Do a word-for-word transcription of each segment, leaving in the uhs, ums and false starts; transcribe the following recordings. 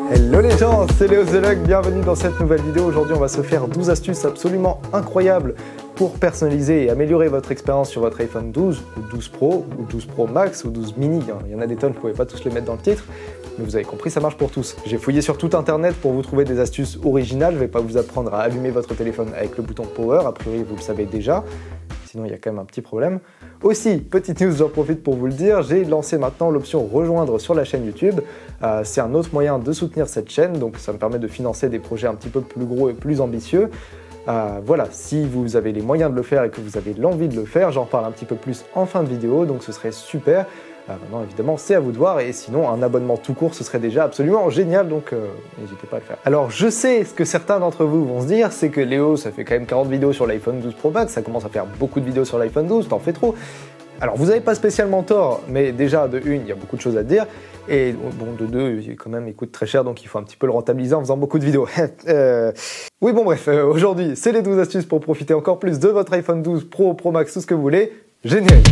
Hello les gens, c'est Léo The Lug, bienvenue dans cette nouvelle vidéo. Aujourd'hui on va se faire douze astuces absolument incroyables pour personnaliser et améliorer votre expérience sur votre iPhone douze, ou douze Pro, ou douze Pro Max, ou douze Mini. Il y en a des tonnes, vous ne pouvez pas tous les mettre dans le titre, mais vous avez compris, ça marche pour tous. J'ai fouillé sur tout internet pour vous trouver des astuces originales. Je ne vais pas vous apprendre à allumer votre téléphone avec le bouton Power, a priori vous le savez déjà. Sinon, il y a quand même un petit problème. Aussi, petite news, j'en profite pour vous le dire, j'ai lancé maintenant l'option rejoindre sur la chaîne YouTube. Euh, c'est un autre moyen de soutenir cette chaîne, donc ça me permet de financer des projets un petit peu plus gros et plus ambitieux. Euh, voilà, si vous avez les moyens de le faire et que vous avez l'envie de le faire, j'en parle un petit peu plus en fin de vidéo, donc ce serait super. Euh, maintenant, évidemment, c'est à vous de voir, et sinon, un abonnement tout court, ce serait déjà absolument génial, donc euh, n'hésitez pas à le faire. Alors, je sais ce que certains d'entre vous vont se dire, c'est que Léo, ça fait quand même quarante vidéos sur l'iPhone douze Pro Max, ça commence à faire beaucoup de vidéos sur l'iPhone douze, t'en fais trop. Alors, vous n'avez pas spécialement tort, mais déjà, de une, il y a beaucoup de choses à dire, et bon, de deux, quand même, il coûte très cher, donc il faut un petit peu le rentabiliser en faisant beaucoup de vidéos. euh... Oui, bon, bref, euh, aujourd'hui, c'est les douze astuces pour profiter encore plus de votre iPhone douze Pro, Pro Max, tout ce que vous voulez. Générique.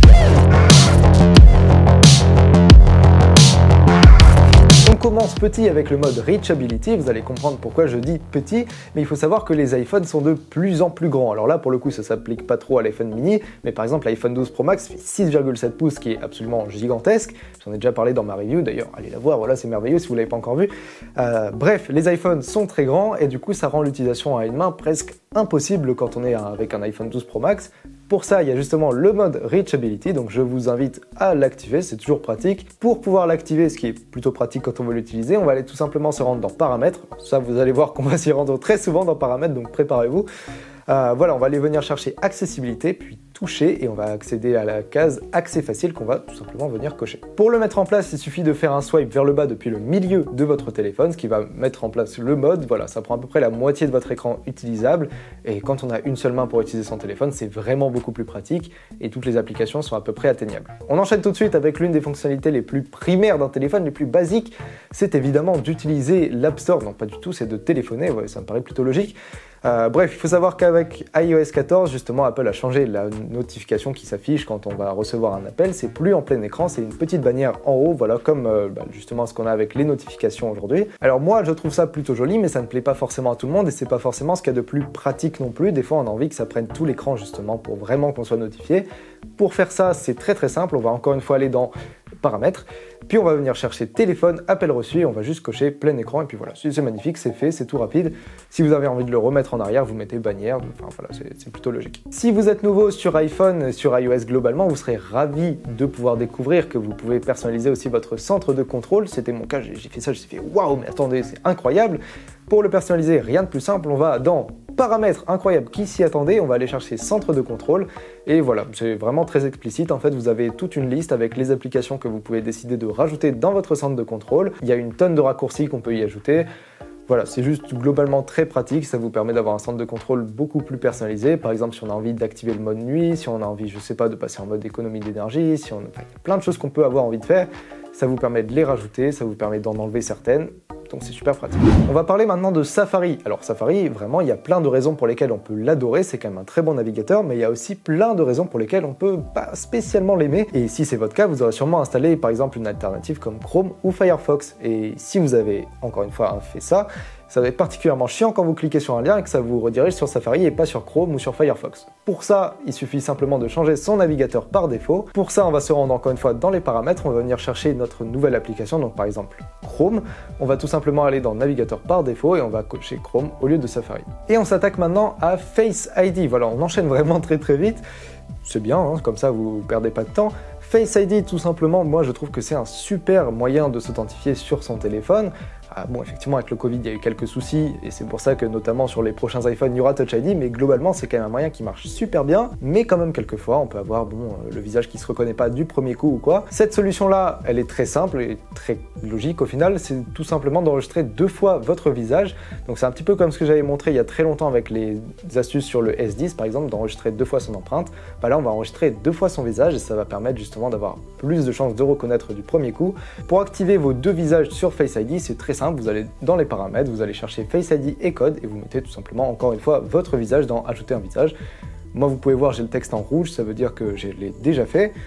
On commence petit avec le mode Reachability, vous allez comprendre pourquoi je dis petit, mais il faut savoir que les iPhones sont de plus en plus grands. Alors là, pour le coup, ça s'applique pas trop à l'iPhone mini, mais par exemple, l'iPhone douze Pro Max fait six virgule sept pouces, qui est absolument gigantesque. J'en ai déjà parlé dans ma review, d'ailleurs, allez la voir, voilà, c'est merveilleux si vous l'avez pas encore vu. Euh, bref, les iPhones sont très grands, et du coup, ça rend l'utilisation à une main presque impossible quand on est avec un iPhone douze Pro Max. Pour ça, il y a justement le mode Reachability, donc je vous invite à l'activer, c'est toujours pratique. Pour pouvoir l'activer, ce qui est plutôt pratique quand on veut l'utiliser, on va aller tout simplement se rendre dans Paramètres. Ça, vous allez voir qu'on va s'y rendre très souvent dans Paramètres, donc préparez-vous. Euh, voilà, on va aller venir chercher Accessibilité, puis Toucher, et on va accéder à la case Accès facile qu'on va tout simplement venir cocher. Pour le mettre en place, il suffit de faire un swipe vers le bas depuis le milieu de votre téléphone, ce qui va mettre en place le mode. Voilà, ça prend à peu près la moitié de votre écran utilisable, et quand on a une seule main pour utiliser son téléphone, c'est vraiment beaucoup plus pratique, et toutes les applications sont à peu près atteignables. On enchaîne tout de suite avec l'une des fonctionnalités les plus primaires d'un téléphone, les plus basiques, c'est évidemment d'utiliser l'App Store. Non, pas du tout, c'est de téléphoner, ouais, ça me paraît plutôt logique. Euh, bref, il faut savoir qu'avec i O S quatorze, justement, Apple a changé la notification qui s'affiche quand on va recevoir un appel. C'est plus en plein écran, c'est une petite bannière en haut, voilà, comme euh, bah, justement ce qu'on a avec les notifications aujourd'hui. Alors moi, je trouve ça plutôt joli, mais ça ne plaît pas forcément à tout le monde, et c'est pas forcément ce qu'il y a de plus pratique non plus. Des fois, on a envie que ça prenne tout l'écran, justement, pour vraiment qu'on soit notifié. Pour faire ça, c'est très très simple. On va encore une fois aller dans Paramètres, puis on va venir chercher téléphone, appel reçu, et on va juste cocher plein écran, et puis voilà, c'est magnifique, c'est fait, c'est tout rapide. Si vous avez envie de le remettre en arrière, vous mettez bannière, enfin voilà, c'est plutôt logique. Si vous êtes nouveau sur iPhone, sur iOS globalement, vous serez ravi de pouvoir découvrir que vous pouvez personnaliser aussi votre centre de contrôle. C'était mon cas, j'ai fait ça, j'ai fait waouh, mais attendez, c'est incroyable. Pour le personnaliser, rien de plus simple, on va dans Paramètres, incroyable, qui s'y attendait, on va aller chercher centre de contrôle, et voilà, c'est vraiment très explicite. En fait, vous avez toute une liste avec les applications que vous pouvez décider de rajouter dans votre centre de contrôle. Il y a une tonne de raccourcis qu'on peut y ajouter. Voilà, c'est juste globalement très pratique, ça vous permet d'avoir un centre de contrôle beaucoup plus personnalisé. Par exemple, si on a envie d'activer le mode nuit, si on a envie, je sais pas, de passer en mode économie d'énergie, si on... enfin, il y a plein de choses qu'on peut avoir envie de faire, ça vous permet de les rajouter, ça vous permet d'en enlever certaines. Donc c'est super pratique. On va parler maintenant de Safari. Alors Safari, vraiment, il y a plein de raisons pour lesquelles on peut l'adorer, c'est quand même un très bon navigateur, mais il y a aussi plein de raisons pour lesquelles on peut pas spécialement l'aimer. Et si c'est votre cas, vous aurez sûrement installé par exemple une alternative comme Chrome ou Firefox. Et si vous avez, encore une fois, fait ça, ça va être particulièrement chiant quand vous cliquez sur un lien et que ça vous redirige sur Safari et pas sur Chrome ou sur Firefox. Pour ça, il suffit simplement de changer son navigateur par défaut. Pour ça, on va se rendre encore une fois dans les paramètres, on va venir chercher notre nouvelle application, donc par exemple Chrome. On va tout simplement aller dans navigateur par défaut et on va cocher Chrome au lieu de Safari. Et on s'attaque maintenant à Face I D. Voilà, on enchaîne vraiment très très vite. C'est bien, hein, comme ça vous perdez pas de temps. Face I D, tout simplement, moi je trouve que c'est un super moyen de s'authentifier sur son téléphone. Ah, bon, effectivement, avec le Covid, il y a eu quelques soucis, et c'est pour ça que notamment sur les prochains iPhones, il y aura Touch I D, mais globalement, c'est quand même un moyen qui marche super bien, mais quand même, quelquefois, on peut avoir bon, euh, le visage qui se reconnaît pas du premier coup ou quoi. Cette solution-là, elle est très simple et très logique au final, c'est tout simplement d'enregistrer deux fois votre visage. Donc c'est un petit peu comme ce que j'avais montré il y a très longtemps avec les astuces sur le S dix, par exemple, d'enregistrer deux fois son empreinte. Bah là, on va enregistrer deux fois son visage, et ça va permettre justement d'avoir plus de chances de reconnaître du premier coup. Pour activer vos deux visages sur Face I D, c'est très simple, vous allez dans les paramètres, vous allez chercher Face I D et code, et vous mettez tout simplement, encore une fois, votre visage dans Ajouter un visage. Moi, vous pouvez voir, j'ai le texte en rouge, ça veut dire que je l'ai déjà fait.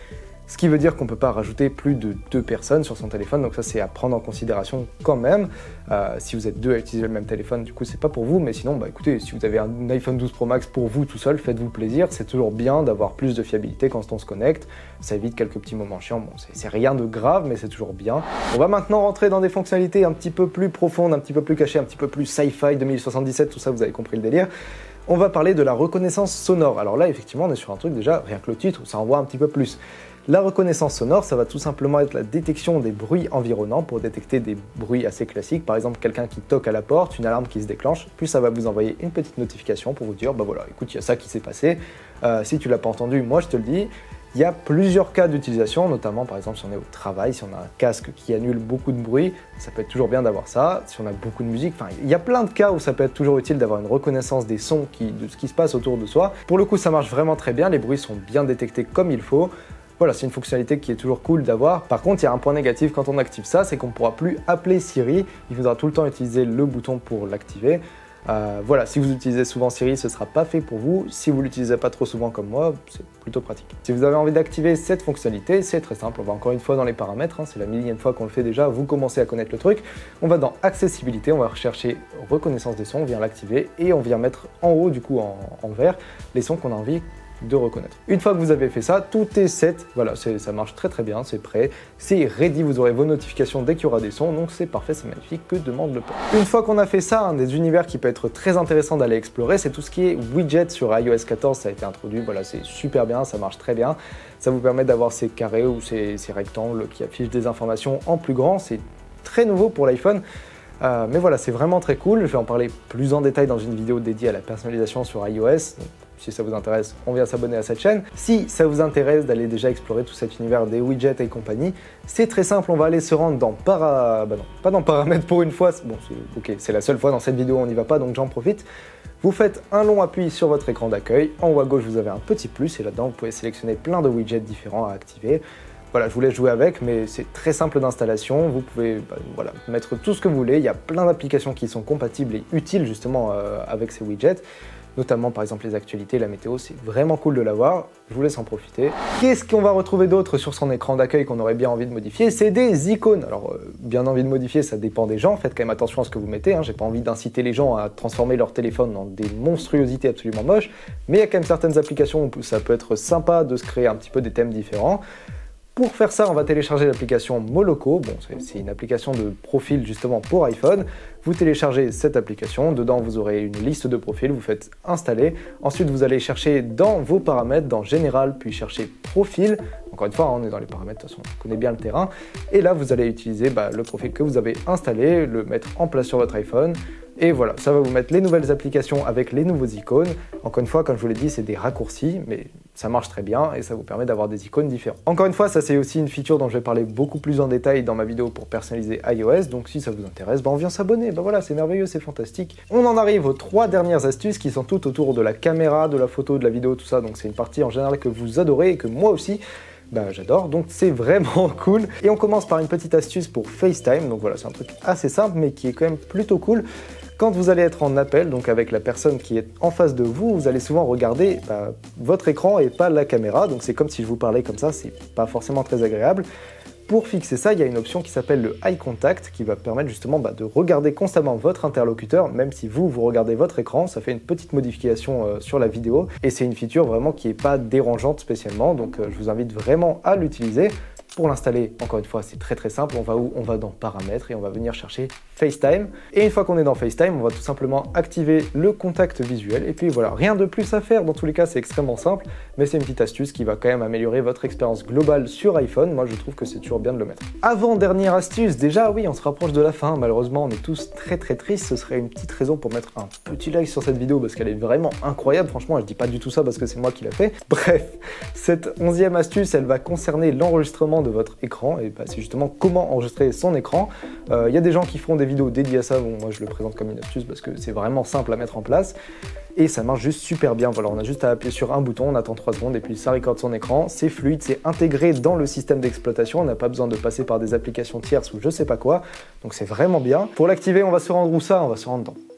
Ce qui veut dire qu'on ne peut pas rajouter plus de deux personnes sur son téléphone, donc ça c'est à prendre en considération quand même. Euh, si vous êtes deux à utiliser le même téléphone, du coup c'est pas pour vous, mais sinon bah écoutez, si vous avez un iPhone douze Pro Max pour vous tout seul, faites-vous plaisir, c'est toujours bien d'avoir plus de fiabilité quand on se connecte, ça évite quelques petits moments chiants, bon c'est rien de grave, mais c'est toujours bien. On va maintenant rentrer dans des fonctionnalités un petit peu plus profondes, un petit peu plus cachées, un petit peu plus sci-fi, deux mille soixante-dix-sept, tout ça vous avez compris le délire. On va parler de la reconnaissance sonore. Alors là effectivement on est sur un truc déjà, rien que le titre, ça envoie un petit peu plus. La reconnaissance sonore, ça va tout simplement être la détection des bruits environnants pour détecter des bruits assez classiques, par exemple quelqu'un qui toque à la porte, une alarme qui se déclenche, puis ça va vous envoyer une petite notification pour vous dire, bah voilà, écoute, il y a ça qui s'est passé, euh, si tu l'as pas entendu, moi je te le dis. Il y a plusieurs cas d'utilisation, notamment par exemple si on est au travail, si on a un casque qui annule beaucoup de bruit, ça peut être toujours bien d'avoir ça. Si on a beaucoup de musique, enfin il y a plein de cas où ça peut être toujours utile d'avoir une reconnaissance des sons, qui, de ce qui se passe autour de soi. Pour le coup ça marche vraiment très bien, les bruits sont bien détectés comme il faut. Voilà, c'est une fonctionnalité qui est toujours cool d'avoir. Par contre, il y a un point négatif quand on active ça, c'est qu'on ne pourra plus appeler Siri. Il faudra tout le temps utiliser le bouton pour l'activer. Euh, voilà, si vous utilisez souvent Siri, ce ne sera pas fait pour vous. Si vous ne l'utilisez pas trop souvent comme moi, c'est plutôt pratique. Si vous avez envie d'activer cette fonctionnalité, c'est très simple. On va encore une fois dans les paramètres, hein, c'est la millième fois qu'on le fait déjà, vous commencez à connaître le truc. On va dans Accessibilité, on va rechercher Reconnaissance des sons, on vient l'activer et on vient mettre en haut, du coup en, en vert, les sons qu'on a envie de reconnaître. Une fois que vous avez fait ça, tout est set, voilà, ça marche très très bien, c'est prêt, c'est ready, vous aurez vos notifications dès qu'il y aura des sons, donc c'est parfait, c'est magnifique, que demande le peuple. Une fois qu'on a fait ça, un des univers qui peut être très intéressant d'aller explorer, c'est tout ce qui est widget sur i O S quatorze, ça a été introduit, voilà, c'est super bien, ça marche très bien, ça vous permet d'avoir ces carrés ou ces, ces rectangles qui affichent des informations en plus grand, c'est très nouveau pour l'iPhone. Euh, mais voilà, c'est vraiment très cool, je vais en parler plus en détail dans une vidéo dédiée à la personnalisation sur iOS. Donc, si ça vous intéresse, on vient s'abonner à cette chaîne. Si ça vous intéresse d'aller déjà explorer tout cet univers des widgets et compagnie, c'est très simple, on va aller se rendre dans para... Bah non, pas dans paramètres pour une fois, bon, ok, c'est la seule fois dans cette vidéo, on n'y va pas, donc j'en profite. Vous faites un long appui sur votre écran d'accueil, en haut à gauche vous avez un petit plus, et là-dedans vous pouvez sélectionner plein de widgets différents à activer. Voilà, je vous laisse jouer avec, mais c'est très simple d'installation, vous pouvez bah, voilà, mettre tout ce que vous voulez, il y a plein d'applications qui sont compatibles et utiles justement euh, avec ces widgets, notamment par exemple les actualités, la météo, c'est vraiment cool de l'avoir, je vous laisse en profiter. Qu'est-ce qu'on va retrouver d'autre sur son écran d'accueil qu'on aurait bien envie de modifier? C'est des icônes. Alors, euh, bien envie de modifier, ça dépend des gens, faites quand même attention à ce que vous mettez, hein. J'ai pas envie d'inciter les gens à transformer leur téléphone dans des monstruosités absolument moches, mais il y a quand même certaines applications où ça peut être sympa de se créer un petit peu des thèmes différents. Pour faire ça, on va télécharger l'application Moloco. Bon, c'est une application de profil justement pour iPhone. Vous téléchargez cette application, dedans vous aurez une liste de profils, vous faites installer. Ensuite, vous allez chercher dans vos paramètres, dans Général, puis chercher Profil. Encore une fois, on est dans les paramètres, de toute façon, on connaît bien le terrain. Et là, vous allez utiliser bah, le profil que vous avez installé, le mettre en place sur votre iPhone. Et voilà, ça va vous mettre les nouvelles applications avec les nouveaux icônes. Encore une fois, comme je vous l'ai dit, c'est des raccourcis, mais ça marche très bien et ça vous permet d'avoir des icônes différentes. Encore une fois, ça c'est aussi une feature dont je vais parler beaucoup plus en détail dans ma vidéo pour personnaliser iOS, donc si ça vous intéresse, bah on vient s'abonner, bah voilà, c'est merveilleux, c'est fantastique. On en arrive aux trois dernières astuces qui sont toutes autour de la caméra, de la photo, de la vidéo, tout ça, donc c'est une partie en général que vous adorez et que moi aussi, bah j'adore, donc c'est vraiment cool. Et on commence par une petite astuce pour FaceTime, donc voilà, c'est un truc assez simple mais qui est quand même plutôt cool. Quand vous allez être en appel, donc avec la personne qui est en face de vous, vous allez souvent regarder bah, votre écran et pas la caméra, donc c'est comme si je vous parlais comme ça, c'est pas forcément très agréable. Pour fixer ça, il y a une option qui s'appelle le Eye Contact qui va permettre justement bah, de regarder constamment votre interlocuteur, même si vous, vous regardez votre écran, ça fait une petite modification euh, sur la vidéo, et c'est une feature vraiment qui n'est pas dérangeante spécialement, donc euh, je vous invite vraiment à l'utiliser. Pour l'installer, encore une fois, c'est très très simple, on va où? On va dans Paramètres et on va venir chercher FaceTime. Et une fois qu'on est dans FaceTime, on va tout simplement activer le contact visuel. Et puis voilà, rien de plus à faire, dans tous les cas c'est extrêmement simple, mais c'est une petite astuce qui va quand même améliorer votre expérience globale sur iPhone. Moi je trouve que c'est toujours bien de le mettre. Avant-dernière astuce, déjà oui, on se rapproche de la fin, malheureusement on est tous très très tristes, ce serait une petite raison pour mettre un petit like sur cette vidéo parce qu'elle est vraiment incroyable, franchement je dis pas du tout ça parce que c'est moi qui l'a fait. Bref, cette onzième astuce, elle va concerner l'enregistrement de votre écran, et bah, c'est justement comment enregistrer son écran. Il euh, y a des gens qui feront des vidéos dédiées à ça, bon moi je le présente comme une astuce parce que c'est vraiment simple à mettre en place, et ça marche juste super bien. Voilà, on a juste à appuyer sur un bouton, on attend trois secondes et puis ça recorde son écran, c'est fluide, c'est intégré dans le système d'exploitation, on n'a pas besoin de passer par des applications tierces ou je sais pas quoi, donc c'est vraiment bien. Pour l'activer, on va se rendre où ça? On va se rendre dans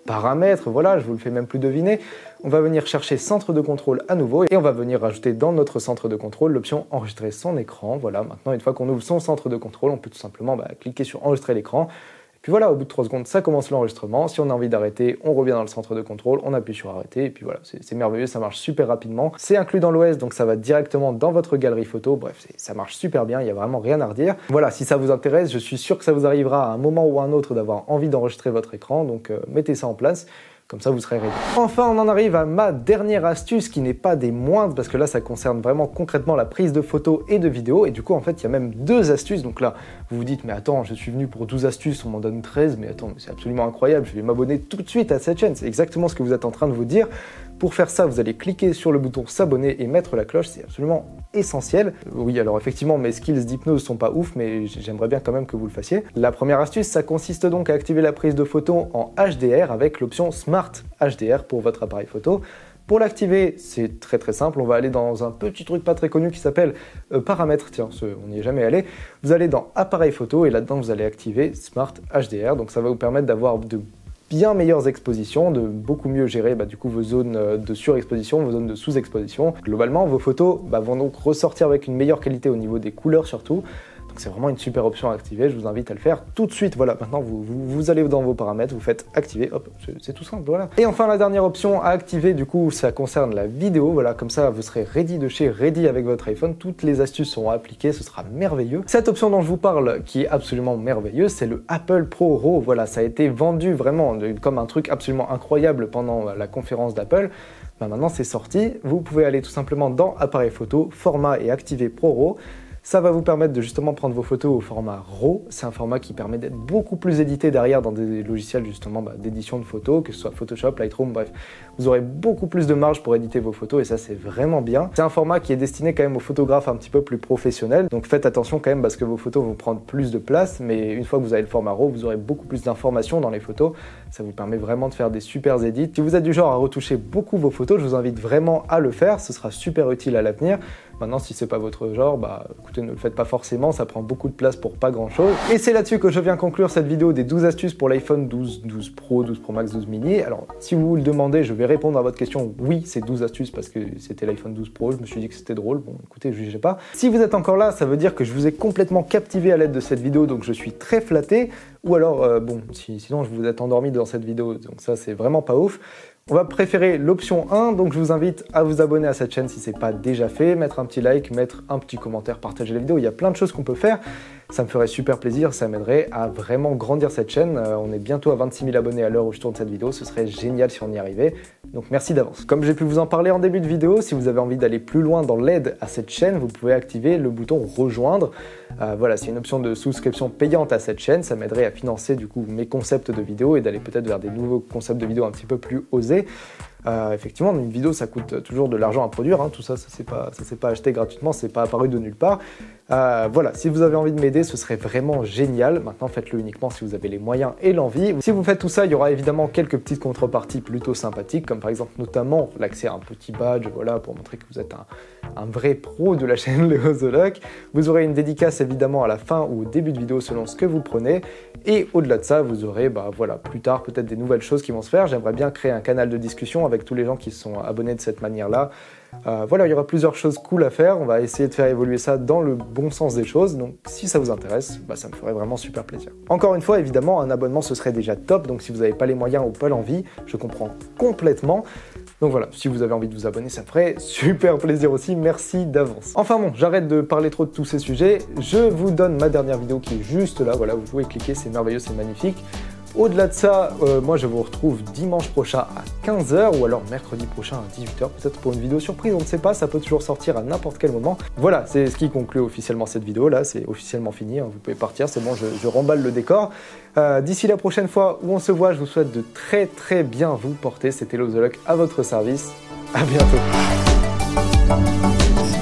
paramètres, voilà, je vous le fais même plus deviner. On va venir chercher centre de contrôle à nouveau et on va venir rajouter dans notre centre de contrôle l'option enregistrer son écran. Voilà, maintenant une fois qu'on ouvre son centre de contrôle, on peut tout simplement bah, cliquer sur enregistrer l'écran. Et puis voilà, au bout de trois secondes, ça commence l'enregistrement. Si on a envie d'arrêter, on revient dans le centre de contrôle, on appuie sur arrêter et puis voilà, c'est merveilleux, ça marche super rapidement. C'est inclus dans l'O S, donc ça va directement dans votre galerie photo. Bref, ça marche super bien, il n'y a vraiment rien à redire. Voilà, si ça vous intéresse, je suis sûr que ça vous arrivera à un moment ou à un autre d'avoir envie d'enregistrer votre écran, donc euh, mettez ça en place. Comme ça, vous serez ready. Enfin, on en arrive à ma dernière astuce qui n'est pas des moindres parce que là, ça concerne vraiment concrètement la prise de photos et de vidéos. Et du coup, en fait, il y a même deux astuces. Donc là, vous vous dites, mais attends, je suis venu pour douze astuces, on m'en donne treize. Mais attends, c'est absolument incroyable, je vais m'abonner tout de suite à cette chaîne. C'est exactement ce que vous êtes en train de vous dire. Pour faire ça, vous allez cliquer sur le bouton s'abonner et mettre la cloche, c'est absolument essentiel. Oui, alors effectivement, mes skills d'hypnose sont pas ouf, mais j'aimerais bien quand même que vous le fassiez. La première astuce, ça consiste donc à activer la prise de photo en H D R avec l'option Smart H D R pour votre appareil photo. Pour l'activer, c'est très très simple, on va aller dans un petit truc pas très connu qui s'appelle euh, paramètres, tiens, ce, on n'y est jamais allé. Vous allez dans appareil photo et là-dedans vous allez activer Smart H D R, donc ça va vous permettre d'avoir de bien meilleures expositions, de beaucoup mieux gérer bah, du coup vos zones de surexposition, vos zones de sous-exposition. Globalement, vos photos bah, vont donc ressortir avec une meilleure qualité au niveau des couleurs surtout. Donc c'est vraiment une super option à activer, je vous invite à le faire tout de suite. Voilà, maintenant vous, vous, vous allez dans vos paramètres, vous faites activer, hop, c'est tout simple, voilà. Et enfin la dernière option à activer, du coup, ça concerne la vidéo, voilà, comme ça vous serez ready de chez ready avec votre iPhone, toutes les astuces seront appliquées, ce sera merveilleux. Cette option dont je vous parle, qui est absolument merveilleuse, c'est le Apple Pro RAW, voilà, ça a été vendu vraiment comme un truc absolument incroyable pendant la conférence d'Apple. Ben maintenant c'est sorti, vous pouvez aller tout simplement dans appareil photo, format et activer Pro RAW. Ça va vous permettre de justement prendre vos photos au format RAW. C'est un format qui permet d'être beaucoup plus édité derrière dans des logiciels justement bah, d'édition de photos, que ce soit Photoshop, Lightroom, bref. Vous aurez beaucoup plus de marge pour éditer vos photos et ça c'est vraiment bien. C'est un format qui est destiné quand même aux photographes un petit peu plus professionnels. Donc faites attention quand même parce que vos photos vont prendre plus de place. Mais une fois que vous avez le format RAW, vous aurez beaucoup plus d'informations dans les photos. Ça vous permet vraiment de faire des super édits. Si vous êtes du genre à retoucher beaucoup vos photos, je vous invite vraiment à le faire. Ce sera super utile à l'avenir. Maintenant, si c'est pas votre genre, bah écoutez, ne le faites pas forcément, ça prend beaucoup de place pour pas grand chose. Et c'est là-dessus que je viens conclure cette vidéo des douze astuces pour l'iPhone douze, douze Pro, douze Pro Max, douze Mini. Alors, si vous le demandez, je vais répondre à votre question. Oui, c'est douze astuces parce que c'était l'iPhone douze Pro, je me suis dit que c'était drôle. Bon, écoutez, jugez pas. Si vous êtes encore là, ça veut dire que je vous ai complètement captivé à l'aide de cette vidéo, donc je suis très flatté. Ou alors, euh, bon, si, sinon je vous êtes endormi dans cette vidéo, donc ça c'est vraiment pas ouf. On va préférer l'option un, donc je vous invite à vous abonner à cette chaîne si ce n'est pas déjà fait, mettre un petit like, mettre un petit commentaire, partager la vidéo, il y a plein de choses qu'on peut faire. Ça me ferait super plaisir, ça m'aiderait à vraiment grandir cette chaîne. Euh, on est bientôt à vingt-six mille abonnés à l'heure où je tourne cette vidéo, ce serait génial si on y arrivait. Donc merci d'avance. Comme j'ai pu vous en parler en début de vidéo, si vous avez envie d'aller plus loin dans l'aide à cette chaîne, vous pouvez activer le bouton rejoindre. Euh, voilà, c'est une option de souscription payante à cette chaîne, ça m'aiderait à financer du coup mes concepts de vidéos et d'aller peut-être vers des nouveaux concepts de vidéos un petit peu plus osés. Euh, effectivement, une vidéo ça coûte toujours de l'argent à produire, hein. Tout ça, ça s'est pas, ça s'est pas acheté gratuitement, c'est pas apparu de nulle part. Euh, voilà, si vous avez envie de m'aider, ce serait vraiment génial. Maintenant, faites-le uniquement si vous avez les moyens et l'envie. Si vous faites tout ça, il y aura évidemment quelques petites contreparties plutôt sympathiques, comme par exemple notamment l'accès à un petit badge, voilà, pour montrer que vous êtes un, un vrai pro de la chaîne Léo The Loc. Vous aurez une dédicace évidemment à la fin ou au début de vidéo selon ce que vous prenez. Et au-delà de ça, vous aurez, bah voilà, plus tard peut-être des nouvelles choses qui vont se faire. J'aimerais bien créer un canal de discussion avec tous les gens qui sont abonnés de cette manière-là. Euh, voilà, il y aura plusieurs choses cool à faire. On va essayer de faire évoluer ça dans le bon sens des choses. Donc, si ça vous intéresse, bah, ça me ferait vraiment super plaisir. Encore une fois, évidemment, un abonnement, ce serait déjà top. Donc, si vous n'avez pas les moyens ou pas l'envie, je comprends complètement. Donc voilà, si vous avez envie de vous abonner, ça me ferait super plaisir aussi, merci d'avance. Enfin bon, j'arrête de parler trop de tous ces sujets, je vous donne ma dernière vidéo qui est juste là, voilà, vous pouvez cliquer, c'est merveilleux, c'est magnifique. Au-delà de ça, euh, moi je vous retrouve dimanche prochain à quinze heures ou alors mercredi prochain à dix-huit heures, peut-être pour une vidéo surprise, on ne sait pas, ça peut toujours sortir à n'importe quel moment. Voilà, c'est ce qui conclut officiellement cette vidéo, là, c'est officiellement fini, hein, vous pouvez partir, c'est bon, je, je remballe le décor. Euh, D'ici la prochaine fois où on se voit, je vous souhaite de très très bien vous porter, c'était Léo The Loc à votre service, à bientôt.